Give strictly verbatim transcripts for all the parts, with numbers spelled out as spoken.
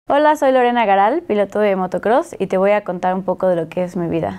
Hola, soy Lorena Garal, piloto de motocross, y te voy a contar un poco de lo que es mi vida.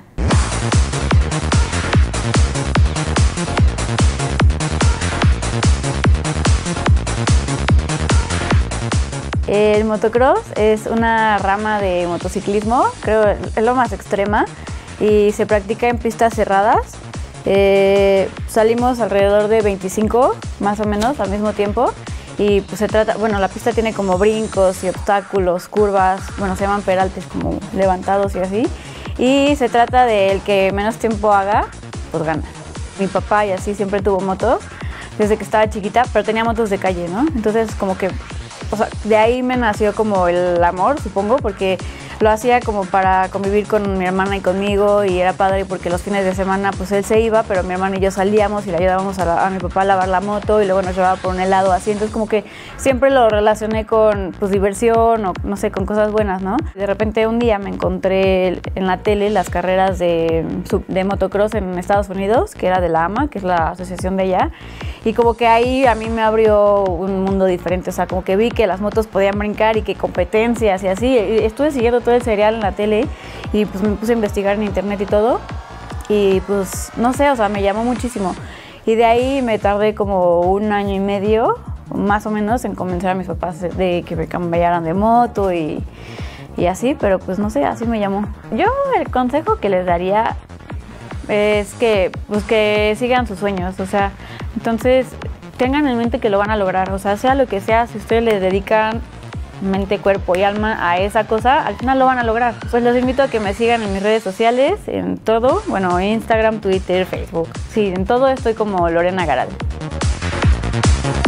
El motocross es una rama de motociclismo, creo es lo más extrema, y se practica en pistas cerradas. Eh, salimos alrededor de veinticinco, más o menos, al mismo tiempo. Y pues se trata, bueno, la pista tiene como brincos y obstáculos, curvas, bueno, se llaman peraltes, como levantados y así. Y se trata de el que menos tiempo haga, pues gana. Mi papá y así siempre tuvo motos desde que estaba chiquita, pero tenía motos de calle, ¿no? Entonces como que, o sea, de ahí me nació como el amor, supongo, porque lo hacía como para convivir con mi hermana y conmigo, y era padre porque los fines de semana pues él se iba, pero mi hermana y yo salíamos y le ayudábamos a, la, a mi papá a lavar la moto, y luego nos llevaba por un helado así. Entonces como que siempre lo relacioné con pues diversión o no sé, con cosas buenas, ¿no? De repente un día me encontré en la tele las carreras de, de motocross en Estados Unidos, que era de la AMA, que es la asociación de allá, y como que ahí a mí me abrió un mundo diferente. O sea, como que vi que las motos podían brincar y que competencias y así. Estuve siguiendo todo el serial en la tele y pues me puse a investigar en internet y todo, y pues no sé, o sea, me llamó muchísimo, y de ahí me tardé como un año y medio más o menos en convencer a mis papás de que me cambiaran de moto y, y así, pero pues no sé, así me llamó. Yo el consejo que les daría es que pues que sigan sus sueños, o sea, entonces tengan en mente que lo van a lograr, o sea, sea lo que sea, si ustedes le dedican mente, cuerpo y alma a esa cosa, al final lo van a lograr. Pues los invito a que me sigan en mis redes sociales, en todo, bueno, Instagram, Twitter, Facebook. Sí, en todo estoy como Lorena Garal.